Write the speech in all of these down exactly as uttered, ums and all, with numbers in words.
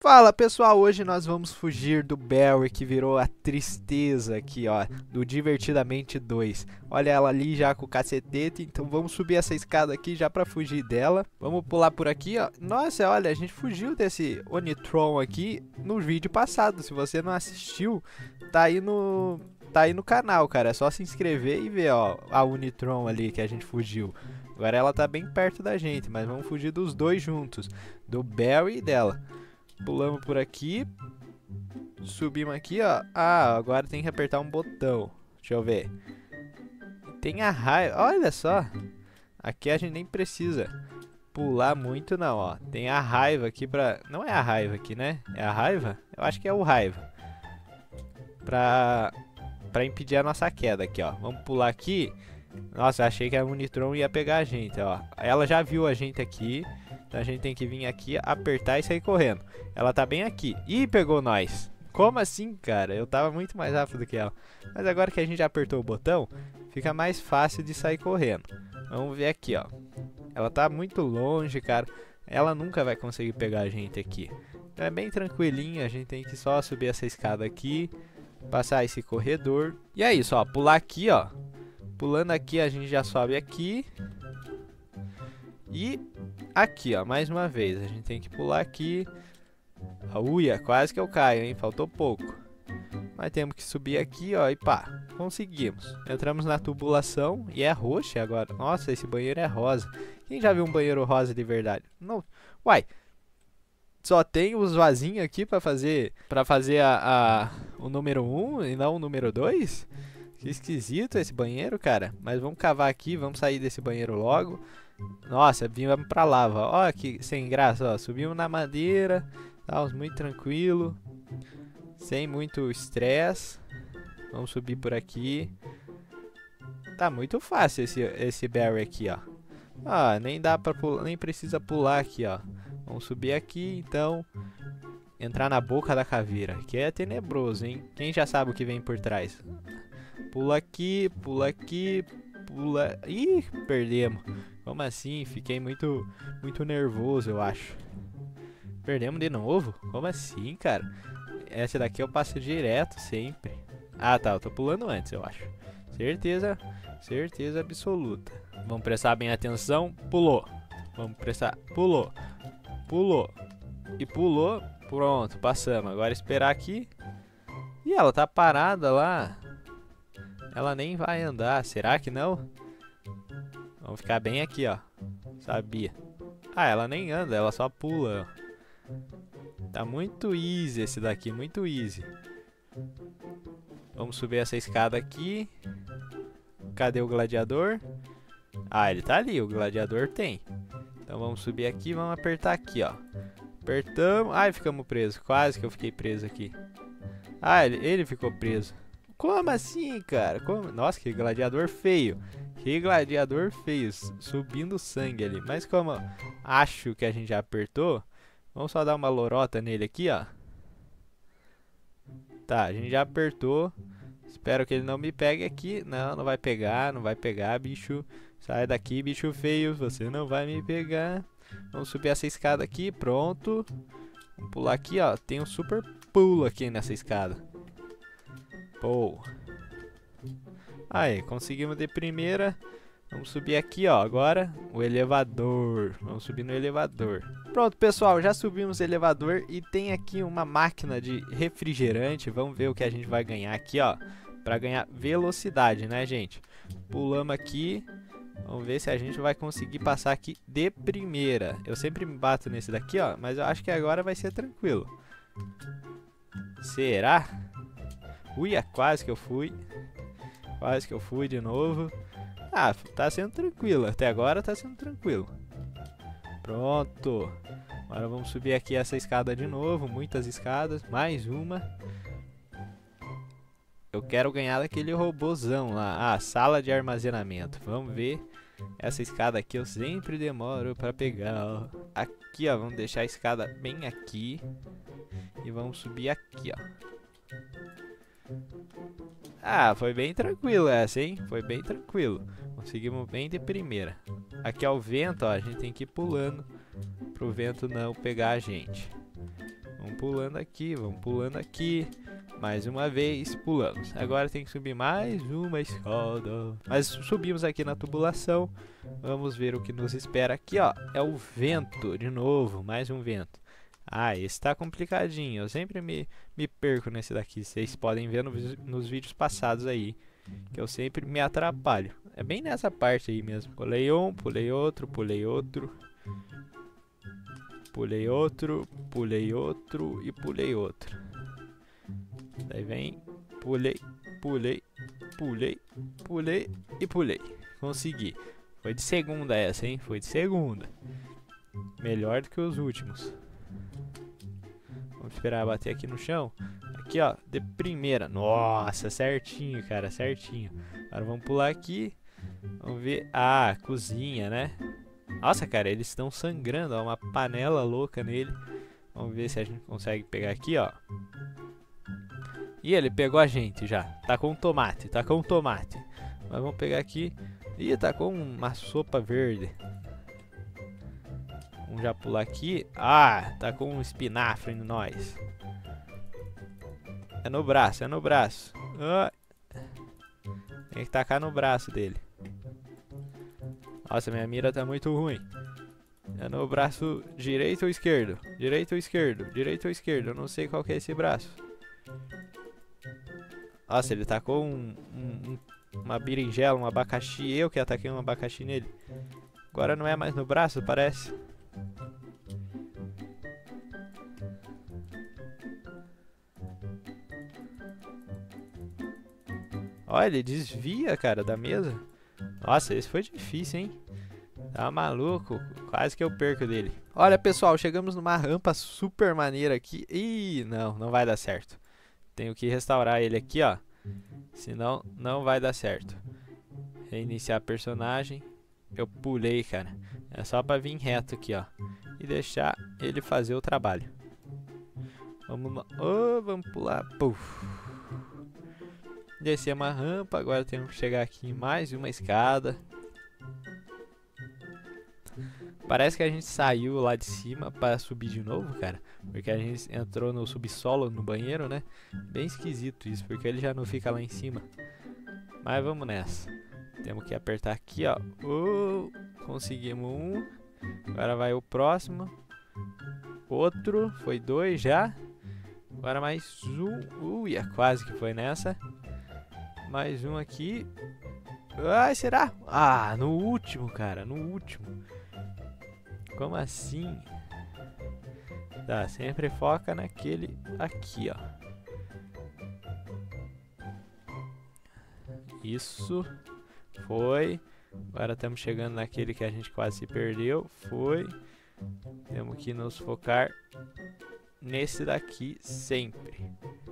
Fala pessoal, hoje nós vamos fugir do Barry que virou a tristeza aqui, ó, do Divertidamente dois. Olha ela ali já com o cacetete, então vamos subir essa escada aqui já pra fugir dela. Vamos pular por aqui, ó. Nossa, olha, a gente fugiu desse Onitron aqui no vídeo passado. Se você não assistiu, tá aí no, tá aí no canal, cara. É só se inscrever e ver, ó, a Onitron ali que a gente fugiu. Agora ela tá bem perto da gente, mas vamos fugir dos dois juntos, do Barry e dela. Pulamos por aqui. Subimos aqui, ó. Ah, agora tem que apertar um botão. Deixa eu ver. Tem a raiva. Olha só. Aqui a gente nem precisa pular muito, não, ó. Tem a raiva aqui pra... Não é a raiva aqui, né? É a raiva? Eu acho que é o raiva. Pra... Pra impedir a nossa queda aqui, ó. Vamos pular aqui. Nossa, achei que a Onitron ia pegar a gente, ó. Ela já viu a gente aqui. Então a gente tem que vir aqui, apertar e sair correndo. Ela tá bem aqui. Ih, pegou nós. Como assim, cara? Eu tava muito mais rápido do que ela. Mas agora que a gente já apertou o botão, fica mais fácil de sair correndo. Vamos ver aqui, ó. Ela tá muito longe, cara. Ela nunca vai conseguir pegar a gente aqui. Então é bem tranquilinho. A gente tem que só subir essa escada aqui, passar esse corredor. E é isso, ó. Pular aqui, ó. Pulando aqui, a gente já sobe aqui. E aqui, ó, mais uma vez, a gente tem que pular aqui. Uia, quase que eu caio, hein? Faltou pouco. Mas temos que subir aqui, ó, e pá, conseguimos. Entramos na tubulação e é roxa agora. Nossa, esse banheiro é rosa. Quem já viu um banheiro rosa de verdade? Não. Uai, só tem os vasinhos aqui pra fazer, pra fazer a, a, o número um e não o número dois? Que esquisito esse banheiro, cara. Mas vamos cavar aqui, vamos sair desse banheiro logo. Nossa, vimos pra lava. Olha que sem graça, ó. Subimos na madeira. Estamos muito tranquilo. Sem muito estresse. Vamos subir por aqui. Tá muito fácil esse, esse Barry aqui, ó. Ah, nem dá pra pular, nem precisa pular aqui, ó. Vamos subir aqui, então. Entrar na boca da caveira. Que é tenebroso, hein? Quem já sabe o que vem por trás? Pula aqui, pula aqui, pula... Ih, perdemos. Como assim? Fiquei muito, muito nervoso, eu acho. Perdemos de novo? Como assim, cara? Essa daqui eu passo direto, sempre. Ah, tá. Eu tô pulando antes, eu acho. Certeza, certeza absoluta. Vamos prestar bem atenção. Pulou. Vamos prestar... Pulou. Pulou. E pulou. Pronto, passamos. Agora esperar aqui. E ela tá parada lá. Ela nem vai andar. Será que não? Vamos ficar bem aqui, ó. Sabia. Ah, ela nem anda, ela só pula. Tá muito easy esse daqui, muito easy. Vamos subir essa escada aqui. Cadê o gladiador? Ah, ele tá ali, o gladiador tem. Então vamos subir aqui, vamos apertar aqui, ó. Apertamos. Ai, ficamos presos. Quase que eu fiquei preso aqui. Ah, ele, ele ficou preso. Como assim, cara? Como? Nossa, que gladiador feio. Que gladiador feio. Subindo sangue ali. Mas como eu acho que a gente já apertou, vamos só dar uma lorota nele aqui, ó. Tá, a gente já apertou. Espero que ele não me pegue aqui. Não, não vai pegar, não vai pegar, bicho. Sai daqui, bicho feio. Você não vai me pegar. Vamos subir essa escada aqui, pronto. Vamos pular aqui, ó. Tem um super pulo aqui nessa escada. Pô. Aí, conseguimos de primeira. Vamos subir aqui, ó, agora o elevador. Vamos subir no elevador. Pronto, pessoal, já subimos o elevador e tem aqui uma máquina de refrigerante. Vamos ver o que a gente vai ganhar aqui, ó, pra ganhar velocidade, né, gente? Pulamos aqui. Vamos ver se a gente vai conseguir passar aqui de primeira. Eu sempre me bato nesse daqui, ó, mas eu acho que agora vai ser tranquilo. Será? Ui, quase que eu fui. Quase que eu fui de novo. Ah, tá sendo tranquilo. Até agora tá sendo tranquilo. Pronto. Agora vamos subir aqui essa escada de novo. Muitas escadas. Mais uma. Eu quero ganhar daquele robozão lá. Ah, sala de armazenamento. Vamos ver. Essa escada aqui eu sempre demoro pra pegar, ó. Aqui, ó. Vamos deixar a escada bem aqui. E vamos subir aqui, ó. Ah, foi bem tranquilo essa, hein? Foi bem tranquilo. Conseguimos bem de primeira. Aqui é o vento, ó. A gente tem que ir pulando pro vento não pegar a gente. Vamos pulando aqui, vamos pulando aqui. Mais uma vez, pulamos. Agora tem que subir mais uma escada. Mas subimos aqui na tubulação. Vamos ver o que nos espera aqui, ó. É o vento, de novo, mais um vento. Ah, esse tá complicadinho. Eu sempre me, me perco nesse daqui. Vocês podem ver no, nos vídeos passados aí, que eu sempre me atrapalho. É bem nessa parte aí mesmo. Pulei um, pulei outro, pulei outro. Pulei outro, pulei outro e pulei outro. Daí vem, pulei, pulei, pulei, pulei e pulei. Consegui. Foi de segunda essa, hein? Foi de segunda. Melhor do que os últimos. Vamos esperar bater aqui no chão. Aqui, ó, de primeira. Nossa, certinho, cara, certinho. Agora vamos pular aqui. Vamos ver. Ah, cozinha, né? Nossa, cara, eles estão sangrando, ó, uma panela louca nele. Vamos ver se a gente consegue pegar aqui, ó. E ele pegou a gente já. Tá com tomate, tá com tomate. Mas vamos pegar aqui. Ih, tá com uma sopa verde. Vamos já pular aqui. Ah, tá com um espinafre em nós. É no braço, é no braço. Ah. Tem que tacar no braço dele. Nossa, minha mira tá muito ruim. É no braço direito ou esquerdo? Direito ou esquerdo? Direito ou esquerdo? Eu não sei qual que é esse braço. Nossa, ele tacou um, um, uma berinjela, um abacaxi. Eu que ataquei um abacaxi nele. Agora não é mais no braço, parece. Olha, ele desvia, cara, da mesa. Nossa, esse foi difícil, hein? Tá maluco? Quase que eu perco dele. Olha, pessoal, chegamos numa rampa super maneira aqui. Ih, não, não vai dar certo. Tenho que restaurar ele aqui, ó. Senão, não vai dar certo. Reiniciar personagem. Eu pulei, cara. É só pra vir reto aqui, ó. E deixar ele fazer o trabalho. Vamos, oh, vamos pular. Puf. Descer uma rampa. Agora temos que chegar aqui em mais uma escada. Parece que a gente saiu lá de cima para subir de novo, cara. Porque a gente entrou no subsolo, no banheiro, né? Bem esquisito isso, porque ele já não fica lá em cima. Mas vamos nessa. Temos que apertar aqui, ó. Uh, conseguimos um. Agora vai o próximo. Outro. Foi dois já. Agora mais um. Ui, quase que foi nessa. Mais um aqui. Ai, será? Ah, no último, cara. No último. Como assim? Tá, sempre foca naquele aqui, ó. Isso. Foi. Agora estamos chegando naquele que a gente quase se perdeu. Foi. Temos que nos focar nesse daqui sempre.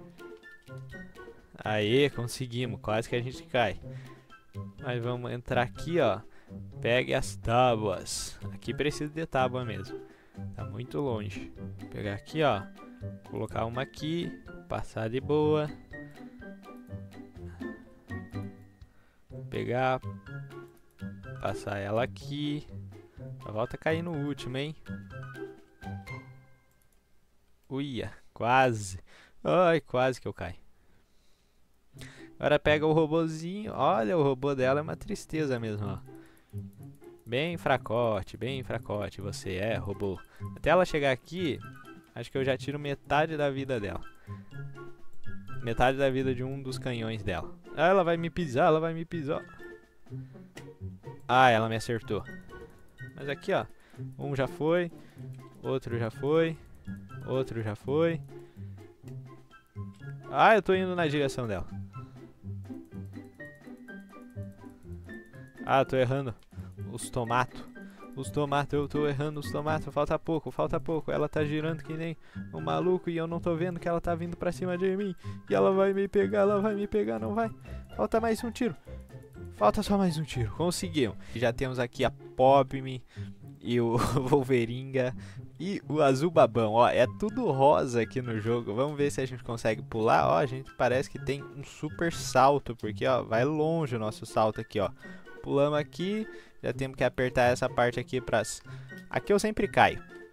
Aê, conseguimos. Quase que a gente cai. Mas vamos entrar aqui, ó. Pegue as tábuas. Aqui precisa de tábua mesmo. Tá muito longe. Vou pegar aqui, ó. Colocar uma aqui. Passar de boa. Pegar. Passar ela aqui. Só volta a cair no último, hein? Uia, quase. Ai, quase que eu caio. Agora pega o robozinho. Olha, o robô dela é uma tristeza mesmo, ó. Bem fracote, bem fracote você é, robô. Até ela chegar aqui, acho que eu já tiro metade da vida dela. Metade da vida de um dos canhões dela. Ah, ela vai me pisar, ela vai me pisar. Ah, ela me acertou. Mas aqui, ó. Um já foi. Outro já foi. Outro já foi. Ah, eu tô indo na direção dela. Ah, eu tô errando. Os tomatos. Os tomatos, eu tô errando os tomatos. Falta pouco, falta pouco. Ela tá girando que nem um maluco e eu não tô vendo que ela tá vindo pra cima de mim. E ela vai me pegar, ela vai me pegar, não vai. Falta mais um tiro. Falta só mais um tiro. Conseguimos. Já temos aqui a Popme e o Wolveringa e o Azul Babão. Ó, é tudo rosa aqui no jogo. Vamos ver se a gente consegue pular. Ó, a gente parece que tem um super salto, porque, ó, vai longe o nosso salto aqui, ó. Pulamos aqui, já temos que apertar essa parte aqui para... Aqui eu sempre caio.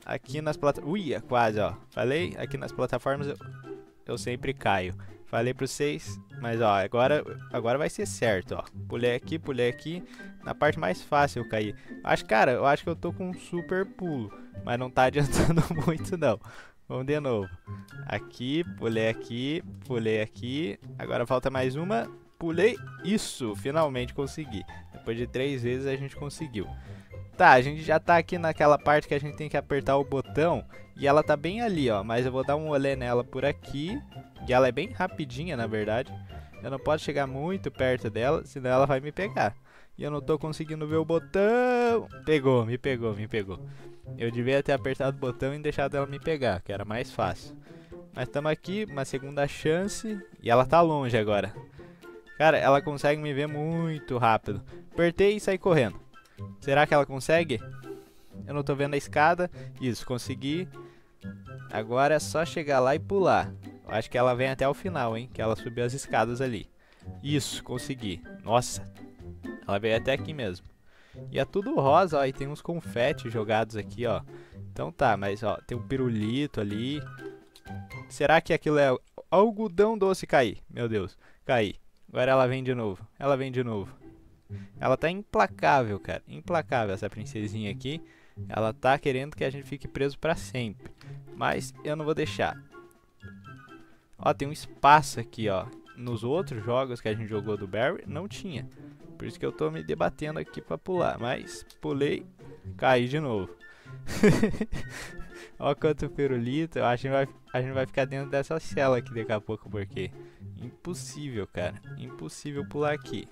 aqui nas plataformas... Ui, é quase, ó. Falei, aqui nas plataformas eu, eu sempre caio. Falei pra vocês, mas ó, agora, agora vai ser certo, ó. Pulei aqui, pulei aqui. Na parte mais fácil eu caí. Acho, cara, eu acho que eu tô com um super pulo. Mas não tá adiantando muito, não. Vamos de novo. Aqui, pulei aqui, pulei aqui. Agora falta mais uma. Pulei. Isso, finalmente consegui. Depois de três vezes a gente conseguiu. Tá, a gente já tá aqui naquela parte que a gente tem que apertar o botão. E ela tá bem ali, ó. Mas eu vou dar um olé nela por aqui. E ela é bem rapidinha, na verdade. Eu não posso chegar muito perto dela, senão ela vai me pegar. E eu não tô conseguindo ver o botão. Pegou, me pegou, me pegou. Eu devia ter apertado o botão e deixado ela me pegar, que era mais fácil. Mas estamos aqui, uma segunda chance. E ela tá longe agora. Cara, ela consegue me ver muito rápido. Apertei e saí correndo. Será que ela consegue? Eu não tô vendo a escada. Isso, consegui. Agora é só chegar lá e pular. Eu acho que ela vem até o final, hein? Que ela subiu as escadas ali. Isso, consegui. Nossa, ela veio até aqui mesmo. E é tudo rosa, ó. E tem uns confetes jogados aqui, ó. Então tá, mas ó, tem um pirulito ali. Será que aquilo é algodão doce? Caí, meu Deus, caí. Agora ela vem de novo, ela vem de novo. Ela tá implacável, cara. Implacável essa princesinha aqui. Ela tá querendo que a gente fique preso pra sempre. Mas eu não vou deixar. Ó, tem um espaço aqui, ó. Nos outros jogos que a gente jogou do Barry, não tinha. Por isso que eu tô me debatendo aqui pra pular. Mas pulei, caí de novo. Ó quanto pirulito. Eu acho que vai, a gente vai ficar dentro dessa cela aqui daqui a pouco, porque... Impossível, cara. Impossível pular aqui.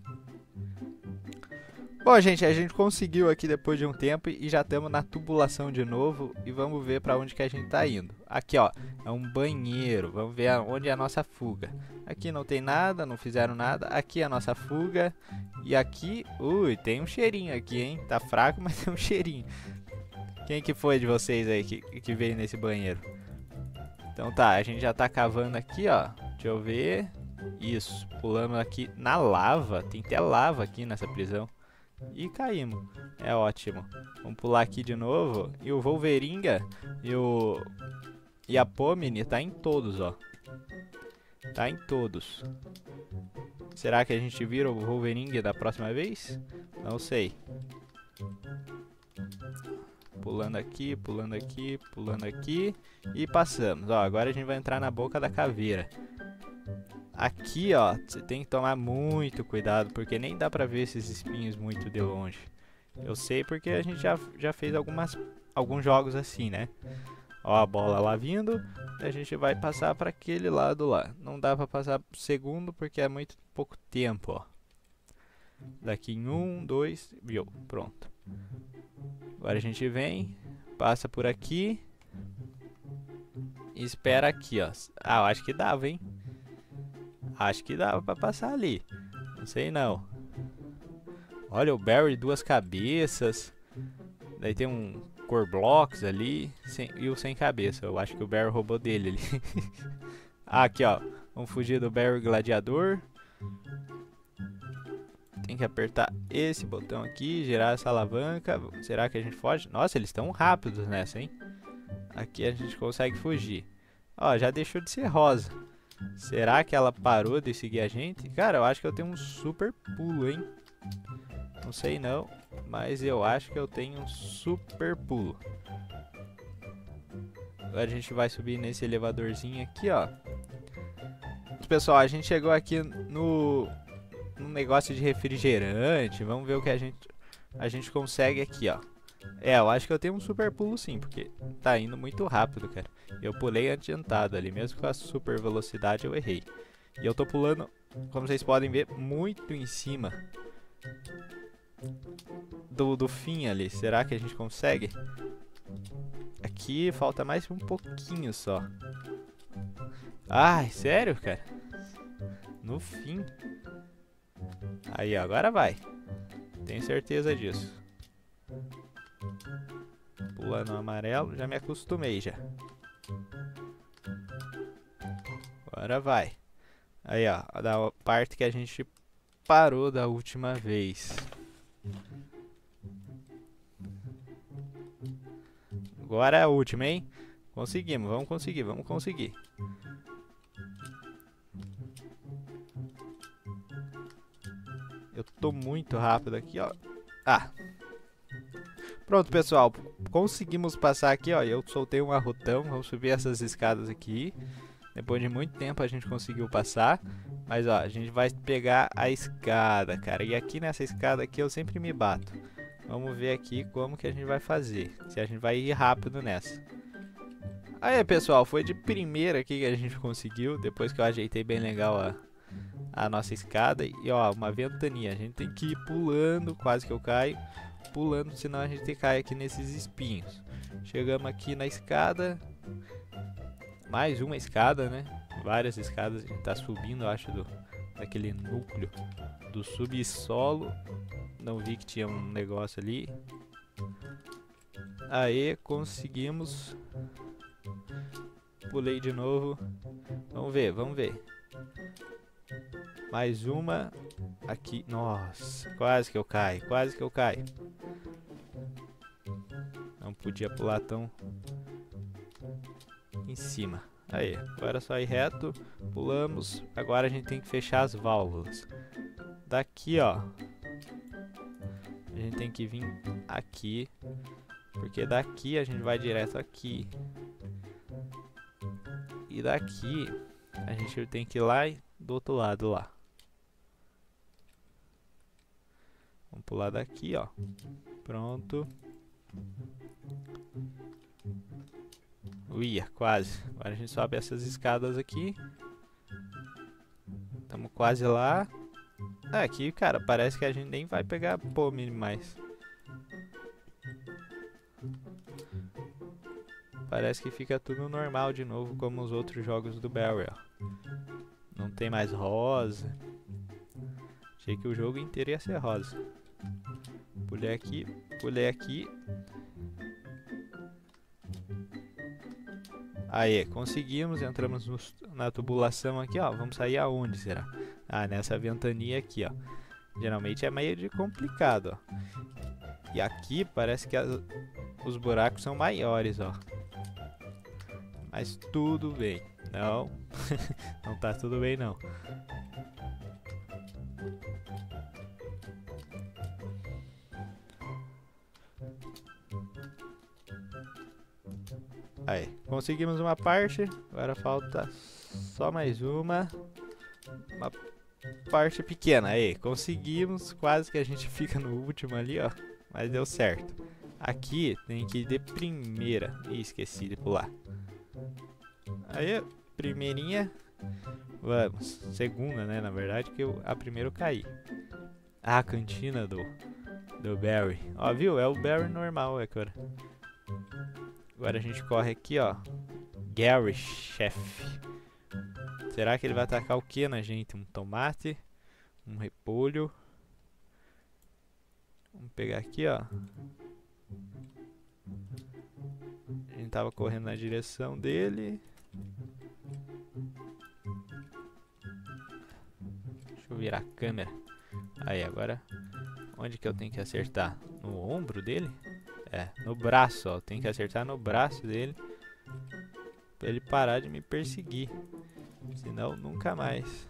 Bom, gente, a gente conseguiu aqui depois de um tempo e já estamos na tubulação de novo e vamos ver para onde que a gente tá indo. Aqui, ó, é um banheiro. Vamos ver onde é a nossa fuga. Aqui não tem nada, não fizeram nada. Aqui é a nossa fuga. E aqui, ui, tem um cheirinho aqui, hein? Tá fraco, mas tem um cheirinho. Quem que foi de vocês aí que, que veio nesse banheiro? Então tá, a gente já tá cavando aqui, ó. Deixa eu ver. Isso, pulamos aqui na lava. Tem até lava aqui nessa prisão. E caímos. É ótimo. Vamos pular aqui de novo. E o Wolveringa e o... E a Pomini tá em todos, ó. Tá em todos. Será que a gente vira o Wolveringa da próxima vez? Não sei. Pulando aqui, pulando aqui, pulando aqui. E passamos. Ó, agora a gente vai entrar na boca da caveira. Aqui, ó, você tem que tomar muito cuidado, porque nem dá pra ver esses espinhos muito de longe. Eu sei porque a gente já, já fez algumas, alguns jogos assim, né? Ó a bola lá vindo, a gente vai passar pra aquele lado lá. Não dá pra passar pro segundo porque é muito pouco tempo, ó. Daqui em um, dois, viu? Pronto. Agora a gente vem, passa por aqui e espera aqui, ó. Ah, eu acho que dava, hein? Acho que dava pra passar ali. Não sei não. Olha o Barry, duas cabeças. Daí tem um Corblocks ali. Sem, e o sem cabeça. Eu acho que o Barry roubou dele ali. Ah, aqui ó. Vamos fugir do Barry Gladiador. Tem que apertar esse botão aqui. Girar essa alavanca. Será que a gente foge? Nossa, eles estão rápidos nessa, hein? Aqui a gente consegue fugir. Ó, já deixou de ser rosa. Será que ela parou de seguir a gente? Cara, eu acho que eu tenho um super pulo, hein? Não sei não, mas eu acho que eu tenho um super pulo. Agora a gente vai subir nesse elevadorzinho aqui, ó. Pessoal, a gente chegou aqui no, no negócio de refrigerante. Vamos ver o que a gente, a gente consegue aqui, ó. É, eu acho que eu tenho um super pulo sim, porque tá indo muito rápido, cara. Eu pulei adiantado ali, mesmo com a super velocidade eu errei. E eu tô pulando, como vocês podem ver, muito em cima do, do fim ali. Será que a gente consegue? Aqui falta mais um pouquinho só. Ai, sério, cara? No fim. Aí, ó, agora vai. Tenho certeza disso. Pulando o amarelo, já me acostumei já. Agora vai. Aí, ó, da parte que a gente parou da última vez. Agora é a última, hein? Conseguimos, vamos conseguir, vamos conseguir. Eu tô muito rápido aqui, ó. Ah. Pronto, pessoal. Conseguimos passar aqui, ó. Eu soltei um arrotão. Vamos subir essas escadas aqui. Depois de muito tempo a gente conseguiu passar. Mas, ó, a gente vai pegar a escada, cara. E aqui nessa escada aqui eu sempre me bato. Vamos ver aqui como que a gente vai fazer. Se a gente vai ir rápido nessa. Aí, pessoal. Foi de primeira aqui que a gente conseguiu. Depois que eu ajeitei bem legal a... a nossa escada. E ó, uma ventania. A gente tem que ir pulando, quase que eu caio. Pulando, senão a gente cai aqui nesses espinhos. Chegamos aqui na escada. Mais uma escada, né? Várias escadas. A gente tá subindo, eu acho, do, daquele núcleo do subsolo. Não vi que tinha um negócio ali. Aê, conseguimos. Pulei de novo. Vamos ver, vamos ver. Mais uma aqui. Nossa, quase que eu caio, quase que eu caio. Não podia pular tão em cima. Aí, agora é só ir reto. Pulamos. Agora a gente tem que fechar as válvulas. Daqui, ó. A gente tem que vir aqui. Porque daqui a gente vai direto aqui. E daqui a gente tem que ir lá do outro lado lá. Vamos pular daqui, ó. Pronto. Uia, quase. Agora a gente sobe essas escadas aqui. Estamos quase lá. Ah, aqui, cara, parece que a gente nem vai pegar pome mais. Parece que fica tudo normal de novo, como os outros jogos do Barry, ó. Não tem mais rosa. Achei que o jogo inteiro ia ser rosa. Pulei aqui, pulei aqui. Aê, conseguimos, entramos no, na tubulação aqui, ó. Vamos sair aonde, será? Ah, nessa ventania aqui, ó. Geralmente é meio de complicado, ó. E aqui parece que as, os buracos são maiores, ó. Mas tudo bem. Não, não tá tudo bem, não. Aí, conseguimos uma parte. Agora falta só mais uma. Uma parte pequena. Aí, conseguimos. Quase que a gente fica no último ali, ó. Mas deu certo. Aqui tem que ir de primeira. Ih, esqueci de pular. Aí, primeirinha. Vamos. Segunda, né? Na verdade, que eu, a primeira eu caí. Ah, a cantina do, do Barry. Ó, viu? É o Barry normal, é, cara. Agora a gente corre aqui, ó. Gary, chefe. Será que ele vai atacar o que na gente? Um tomate. Um repolho. Vamos pegar aqui, ó. A gente tava correndo na direção dele. Deixa eu virar a câmera. Aí, agora. Onde que eu tenho que acertar? No ombro dele? É, no braço, ó. Tem que acertar no braço dele. Pra ele parar de me perseguir. Senão, nunca mais.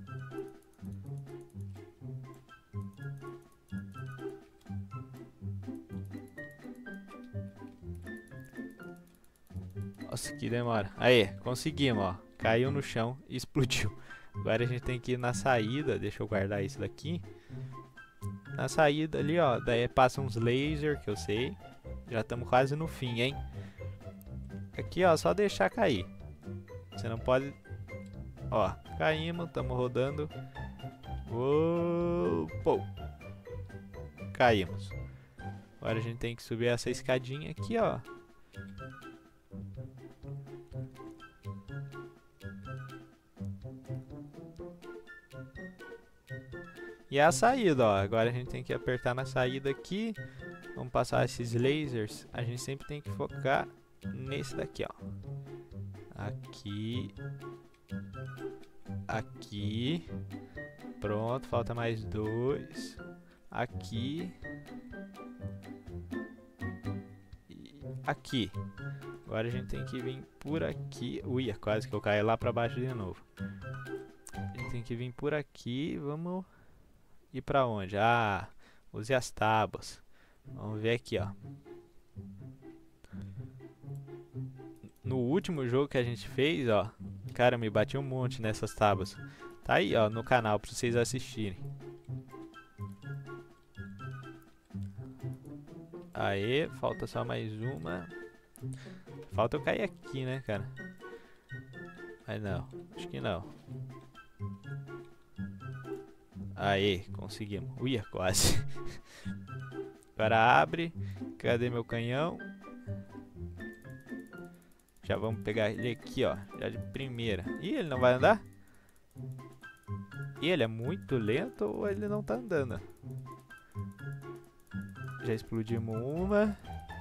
Nossa, que demora. Aí, conseguimos, ó. Caiu no chão e explodiu. Agora a gente tem que ir na saída. Deixa eu guardar isso daqui. Na saída ali, ó. Daí passa uns lasers, que eu sei. Já estamos quase no fim, hein? Aqui, ó, só deixar cair. Você não pode... Ó, caímos, estamos rodando. Uou, pô. Caímos. Agora a gente tem que subir essa escadinha aqui, ó. E é a saída, ó. Agora a gente tem que apertar na saída aqui. Vamos passar esses lasers. A gente sempre tem que focar nesse daqui, ó. Aqui. Aqui. Pronto, falta mais dois. Aqui. E aqui. Agora a gente tem que vir por aqui. Ui, quase que eu caí lá pra baixo de novo. A gente tem que vir por aqui. Vamos ir pra onde? Ah, use as tábuas. Vamos ver aqui, ó. No último jogo que a gente fez, ó. Cara, me bati um monte nessas tábuas. Tá aí, ó, no canal pra vocês assistirem. Aê, falta só mais uma. Falta eu cair aqui, né, cara? Mas não, acho que não. Aê, conseguimos. Ui, quase. Agora abre. Cadê meu canhão? Já vamos pegar ele aqui, ó. Já de primeira. Ih, ele não vai andar? Ih, ele é muito lento ou ele não tá andando? Já explodimos uma.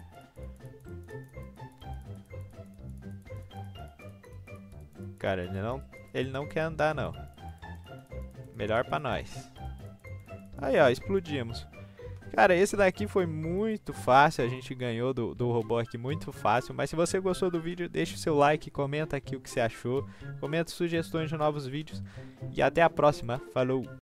Cara, ele não, ele não quer andar, não. Melhor pra nós. Aí, ó, explodimos. Cara, esse daqui foi muito fácil. A gente ganhou do, do robô aqui muito fácil. Mas se você gostou do vídeo, deixa o seu like, comenta aqui o que você achou. Comenta sugestões de novos vídeos. E até a próxima. Falou!